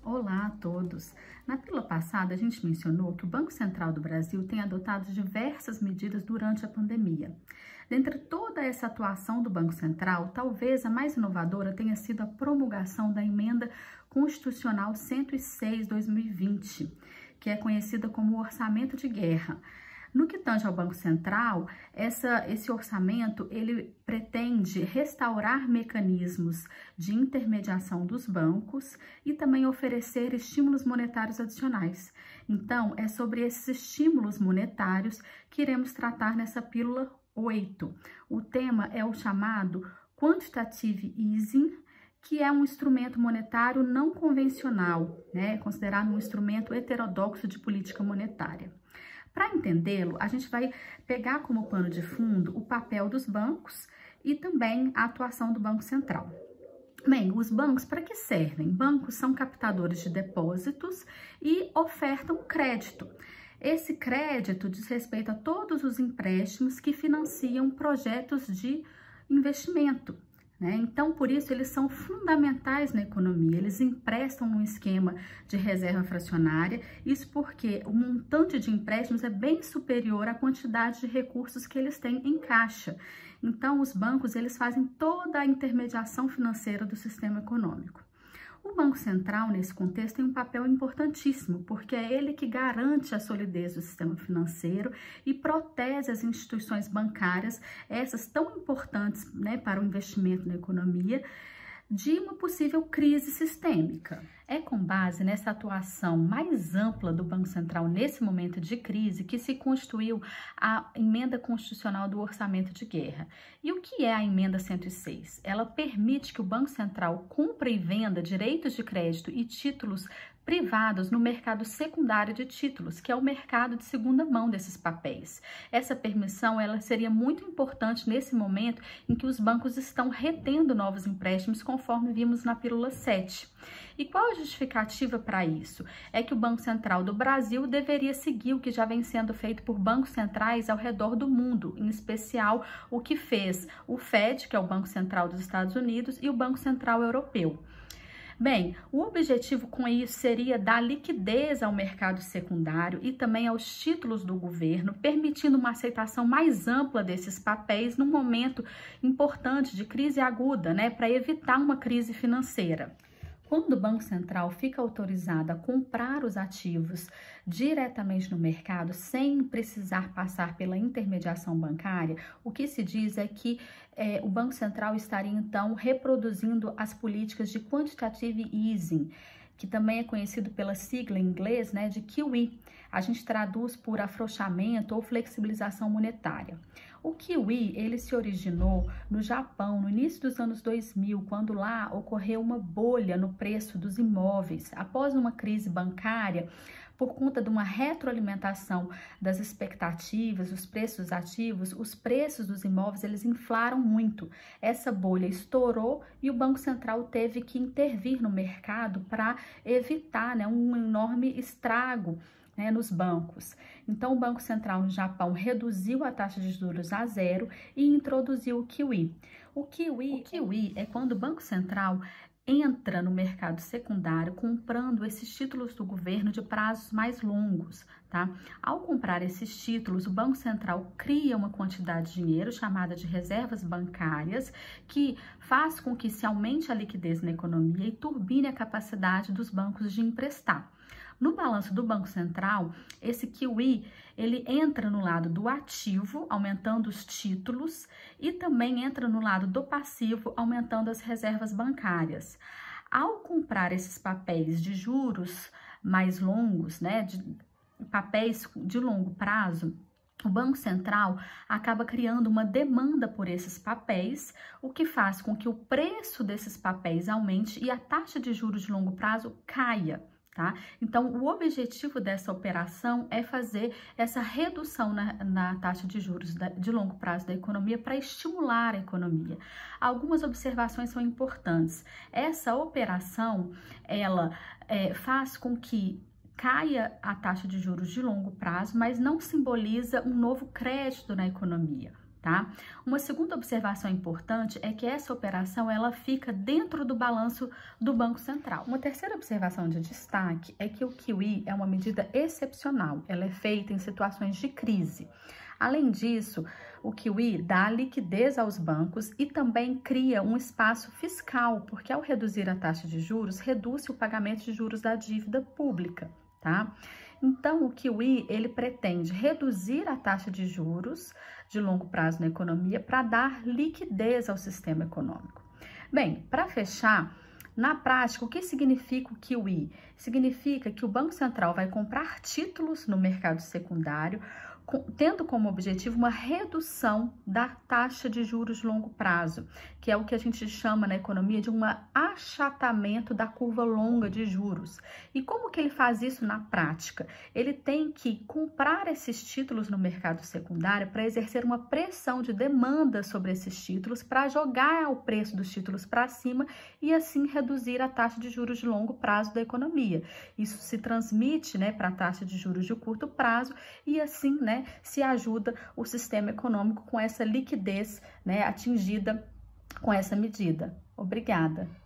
Olá a todos! Na pílula passada, a gente mencionou que o Banco Central do Brasil tem adotado diversas medidas durante a pandemia. Dentre toda essa atuação do Banco Central, talvez a mais inovadora tenha sido a promulgação da Emenda Constitucional 106/2020, que é conhecida como o Orçamento de Guerra. No que tange ao Banco Central, esse orçamento ele pretende restaurar mecanismos de intermediação dos bancos e também oferecer estímulos monetários adicionais. Então, é sobre esses estímulos monetários que iremos tratar nessa pílula 8. O tema é o chamado Quantitative Easing, que é um instrumento monetário não convencional, considerado um instrumento heterodoxo de política monetária. Para entendê-lo, a gente vai pegar como pano de fundo o papel dos bancos e também a atuação do Banco Central. Bem, os bancos para que servem? Bancos são captadores de depósitos e ofertam crédito. Esse crédito diz respeito a todos os empréstimos que financiam projetos de investimento. Então, por isso, eles são fundamentais na economia, eles emprestam um esquema de reserva fracionária, isso porque o montante de empréstimos é bem superior à quantidade de recursos que eles têm em caixa. Então, os bancos, eles fazem toda a intermediação financeira do sistema econômico. O Banco Central, nesse contexto, tem um papel importantíssimo, porque é ele que garante a solidez do sistema financeiro e protege as instituições bancárias, essas tão importantes, para o investimento na economia, de uma possível crise sistêmica. É com base nessa atuação mais ampla do Banco Central nesse momento de crise que se constituiu a Emenda Constitucional do Orçamento de Guerra. E o que é a Emenda 106? Ela permite que o Banco Central compre e venda direitos de crédito e títulos privados no mercado secundário de títulos, que é o mercado de segunda mão desses papéis. Essa permissão ela seria muito importante nesse momento em que os bancos estão retendo novos empréstimos, conforme vimos na pílula 7. E qual a justificativa para isso? É que o Banco Central do Brasil deveria seguir o que já vem sendo feito por bancos centrais ao redor do mundo, em especial o que fez o FED, que é o Banco Central dos Estados Unidos, e o Banco Central Europeu. Bem, o objetivo com isso seria dar liquidez ao mercado secundário e também aos títulos do governo, permitindo uma aceitação mais ampla desses papéis num momento importante de crise aguda, para evitar uma crise financeira. Quando o Banco Central fica autorizado a comprar os ativos diretamente no mercado, sem precisar passar pela intermediação bancária, o que se diz é que o Banco Central estaria, então, reproduzindo as políticas de quantitative easing, que também é conhecido pela sigla em inglês, de QE. A gente traduz por afrouxamento ou flexibilização monetária. O QE, ele se originou no Japão, no início dos anos 2000, quando lá ocorreu uma bolha no preço dos imóveis. Após uma crise bancária, por conta de uma retroalimentação das expectativas, os preços dos ativos, os preços dos imóveis, eles inflaram muito. Essa bolha estourou e o Banco Central teve que intervir no mercado para evitar um enorme estrago nos bancos. Então, o Banco Central no Japão reduziu a taxa de juros a zero e introduziu o QE. O QE é quando o Banco Central entra no mercado secundário comprando esses títulos do governo de prazos mais longos, Ao comprar esses títulos, o Banco Central cria uma quantidade de dinheiro chamada de reservas bancárias, que faz com que se aumente a liquidez na economia e turbine a capacidade dos bancos de emprestar. No balanço do Banco Central, esse QE, ele entra no lado do ativo, aumentando os títulos, e também entra no lado do passivo, aumentando as reservas bancárias. Ao comprar esses papéis de juros mais longos, de papéis de longo prazo, o Banco Central acaba criando uma demanda por esses papéis, o que faz com que o preço desses papéis aumente e a taxa de juros de longo prazo caia. Então, o objetivo dessa operação é fazer essa redução na taxa de juros de longo prazo da economia para estimular a economia. Algumas observações são importantes. Essa operação, ela faz com que caia a taxa de juros de longo prazo, mas não simboliza um novo crédito na economia. Tá? Uma segunda observação importante é que essa operação ela fica dentro do balanço do Banco Central. Uma terceira observação de destaque é que o QE é uma medida excepcional, ela é feita em situações de crise. Além disso, o QE dá liquidez aos bancos e também cria um espaço fiscal, porque ao reduzir a taxa de juros, reduz o pagamento de juros da dívida pública, tá? Então, o QE, ele pretende reduzir a taxa de juros de longo prazo na economia para dar liquidez ao sistema econômico. Bem, para fechar, na prática, o que significa o QE? Significa que o Banco Central vai comprar títulos no mercado secundário, tendo como objetivo uma redução da taxa de juros de longo prazo, que é o que a gente chama na economia de um achatamento da curva longa de juros. E como que ele faz isso na prática? Ele tem que comprar esses títulos no mercado secundário para exercer uma pressão de demanda sobre esses títulos, para jogar o preço dos títulos para cima e assim reduzir a taxa de juros de longo prazo da economia. Isso se transmite, né, para a taxa de juros de curto prazo e assim, né, se ajuda o sistema econômico com essa liquidez, né, atingida com essa medida. Obrigada.